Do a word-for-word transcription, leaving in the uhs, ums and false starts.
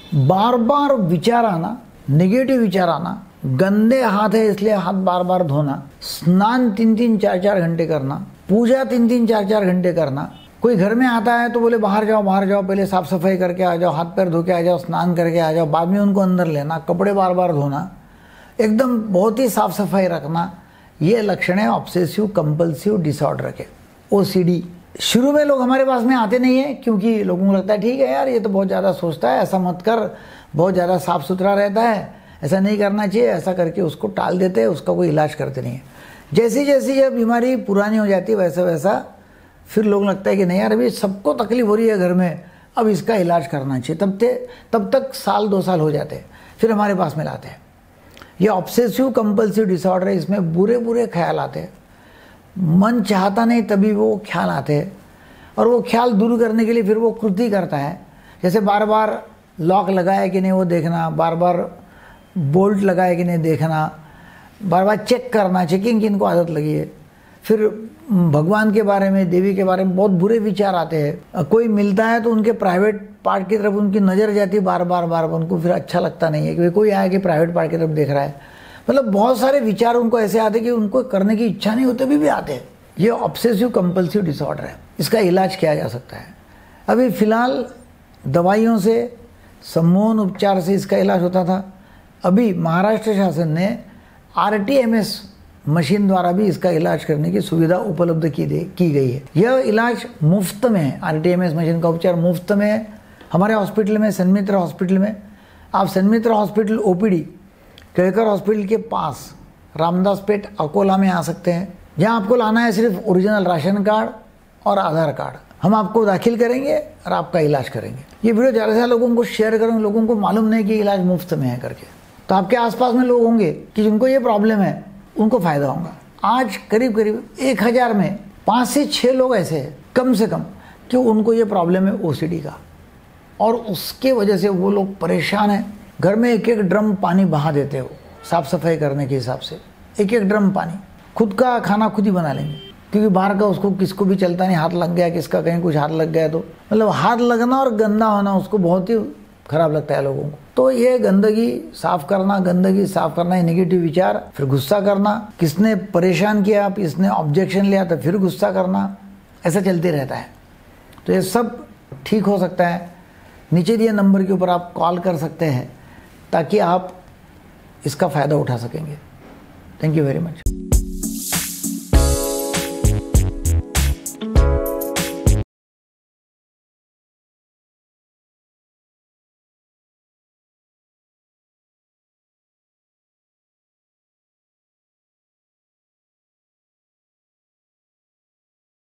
बार बार विचार आना, नेगेटिव विचार आना, गंदे हाथ है इसलिए हाथ बार बार धोना, स्नान तीन तीन चार चार घंटे करना, पूजा तीन तीन चार चार घंटे करना। कोई घर में आता है तो बोले बाहर जाओ बाहर जाओ, पहले साफ सफाई करके आ जाओ, हाथ पैर धो के आ जाओ, स्नान करके आ जाओ, बाद में उनको अंदर लेना, कपड़े बार बार धोना, एकदम बहुत ही साफ सफाई रखना। ये लक्षण है ऑब्सेसिव कंपल्सिव डिसऑर्डर के, ओसीडी। शुरू में लोग हमारे पास में आते नहीं है क्योंकि लोगों को लगता है ठीक है यार ये तो बहुत ज़्यादा सोचता है, ऐसा मत कर, बहुत ज़्यादा साफ सुथरा रहता है, ऐसा नहीं करना चाहिए, ऐसा करके उसको टाल देते हैं, उसका कोई इलाज करते नहीं है। जैसी जैसी ये बीमारी पुरानी हो जाती है वैसा वैसा फिर लोग लगता है कि नहीं यार अभी सबको तकलीफ हो रही है घर में, अब इसका इलाज करना चाहिए। तब ते तब तक साल दो साल हो जाते हैं, फिर हमारे पास में लाते हैं। ये ऑब्सेसिव कंपल्सिव डिसऑर्डर है, इसमें बुरे बुरे ख्याल आते हैं, मन चाहता नहीं तभी वो ख्याल आते हैं, और वो ख्याल दूर करने के लिए फिर वो कृति करता है। जैसे बार बार लॉक लगाया कि नहीं वो देखना, बार बार बोल्ट लगाया कि नहीं देखना, बार बार चेक करना, चेकिंग की इनको आदत लगी है। फिर भगवान के बारे में, देवी के बारे में बहुत बुरे विचार आते हैं। कोई मिलता है तो उनके प्राइवेट पार्ट की तरफ उनकी नज़र जाती है बार बार बार बार, उनको फिर अच्छा लगता नहीं है कि कोई आया कि प्राइवेट पार्ट की तरफ देख रहा है। मतलब बहुत सारे विचार उनको ऐसे आते कि उनको करने की इच्छा नहीं होती भी, भी आते हैं। ये ऑब्सेसिव कंपल्सिव डिसऑर्डर है, इसका इलाज किया जा सकता है। अभी फ़िलहाल दवाइयों से, सम्मोहन उपचार से इसका इलाज होता था। अभी महाराष्ट्र शासन ने R T M S machine द्वारा भी इसका इलाज करने की सुविधा उपलब्ध की दे की गई है। यह इलाज मुफ्त में है, R T M S machine का उपचार मुफ्त में है हमारे हॉस्पिटल में, सन्मित्र हॉस्पिटल में। आप Sanmitra hospital O P D Kelkar hospital के पास रामदास पेठ अकोला में आ सकते हैं, जहां आपको लाना है सिर्फ ओरिजिनल राशन कार्ड और आधार कार्ड। हम आपको दाखिल करेंगे और आपका इलाज करेंगे। ये वीडियो ज़्यादा से ज़्यादा लोगों को शेयर करेंगे, लोगों को मालूम नहीं कि इलाज मुफ्त में है करके। तो आपके आसपास में लोग होंगे कि जिनको ये प्रॉब्लम है, उनको फ़ायदा होगा। आज करीब करीब एक हज़ार में पाँच से छः लोग ऐसे हैं कम से कम कि उनको ये प्रॉब्लम है ओ सी डी का, और उसके वजह से वो लोग परेशान हैं। घर में एक एक ड्रम पानी बहा देते हो साफ़ सफाई करने के हिसाब से, एक एक ड्रम पानी। खुद का खाना खुद ही बना लेंगे क्योंकि बाहर का उसको किसको भी चलता नहीं, हाथ लग गया किसका, कहीं कुछ हाथ लग गया तो मतलब हाथ लगना और गंदा होना उसको बहुत ही खराब लगता है लोगों को। तो ये गंदगी साफ करना, गंदगी साफ करना, ये नेगेटिव विचार, फिर गुस्सा करना, किसने परेशान किया, किसने ऑब्जेक्शन लिया तो फिर गुस्सा करना, ऐसा चलते रहता है। तो ये सब ठीक हो सकता है। नीचे दिए नंबर के ऊपर आप कॉल कर सकते हैं ताकि आप इसका फ़ायदा उठा सकेंगे। Thank you very much.